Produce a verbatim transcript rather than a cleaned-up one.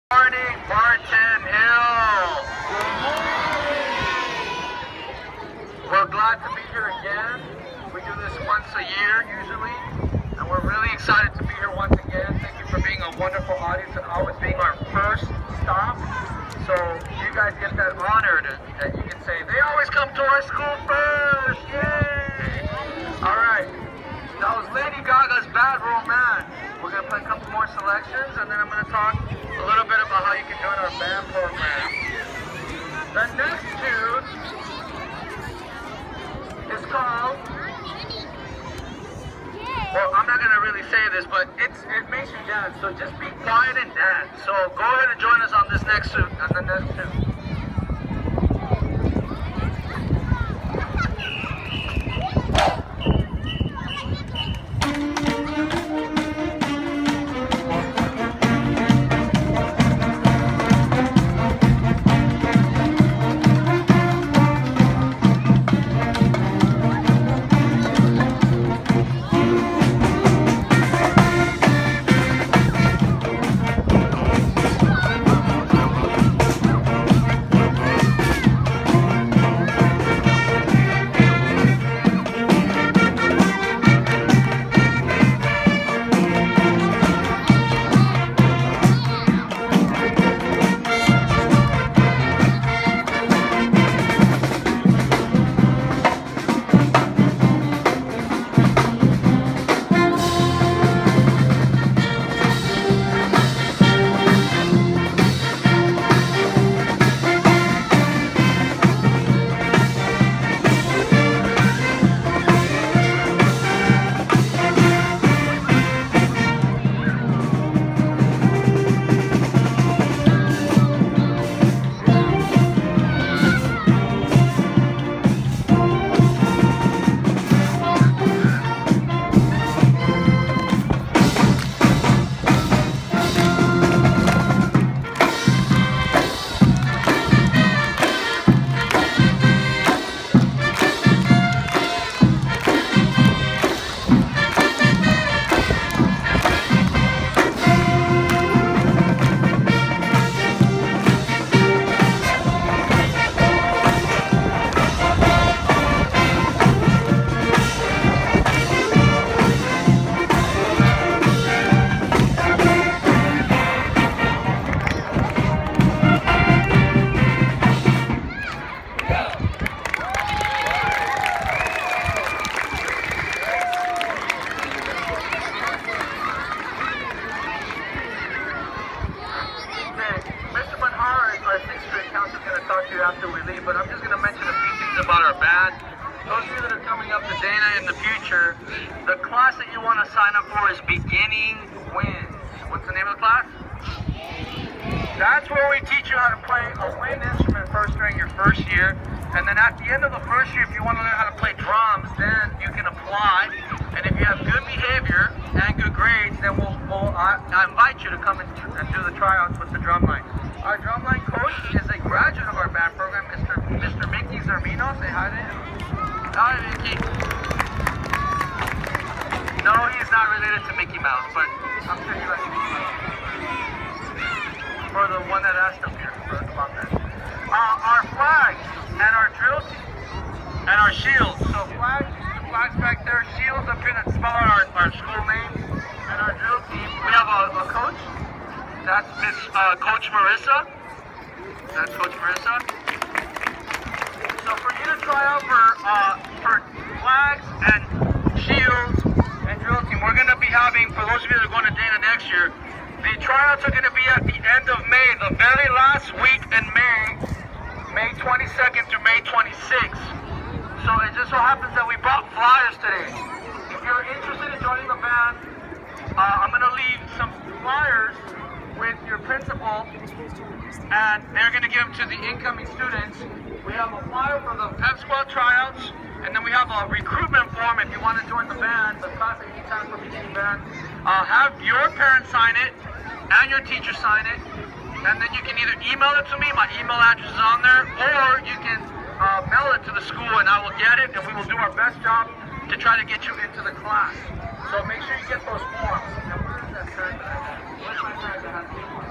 Morning, Barton Hill. We're glad to be here again. We do this once a year usually, and we're really excited to be here once again. Thank you for being a wonderful audience and always being our first stop. So you guys get that honor to, that you can say, they always come to our school first. Yay! All right. That was Lady Gaga's Bad Romance. We're going to play a couple more selections, and then I'm going to talk a little bit about how you can join our band program. The next tune is called, well, I'm not going to really say this, but it's it makes you dance, so just be quiet and dance. So go ahead and join us on this next tune, on the next tune. After we leave, but I'm just going to mention a few things about our band. Those of you that are coming up to Dana in the future, the class that you want to sign up for is Beginning Winds. What's the name of the class? That's where we teach you how to play a wind instrument first during your first year, and then at the end of the first year, if you want to learn how to play drums, then you can apply, and if you have good behavior and good grades, then we'll, we'll I, I invite you to come and, and do the tryouts with the drumline. Our drumline coach is a graduate of our band program, Mister Mister Mickey Zarmino. Say hi to him. Hi, Mickey. No, he's not related to Mickey Mouse, but I'm sure you like Mickey Mouse. For the one that asked him here for, about that. Uh, our flags and our drill team and our shields. So flags, the flags back there, shields up here that spell out our, our school name, and our drill team. We have a, a coach. That's Miss uh, Coach Marissa. That's Coach Marissa. So for you to try out for uh, for flags and shields and drill team, we're going to be having, for those of you that are going to Dana next year, the tryouts are going to be at the end of May, the very last week in May, May twenty-second through May twenty-sixth. So it just so happens that we brought flyers today. If you're interested in joining the band, uh, I'm going to leave some flyers with your principal, and they're going to give them to the incoming students. We have a flyer for the Pep Squad tryouts, and then we have a recruitment form if you want to join the band, the class that you time for beginning band. Uh, have your parents sign it, and your teacher sign it, and then you can either email it to me, my email address is on there, or you can uh, mail it to the school, and I will get it, and we will do our best job to try to get you into the class. So make sure you get those forms. Now, where is that tag that I have? Where's my tag that has these ones?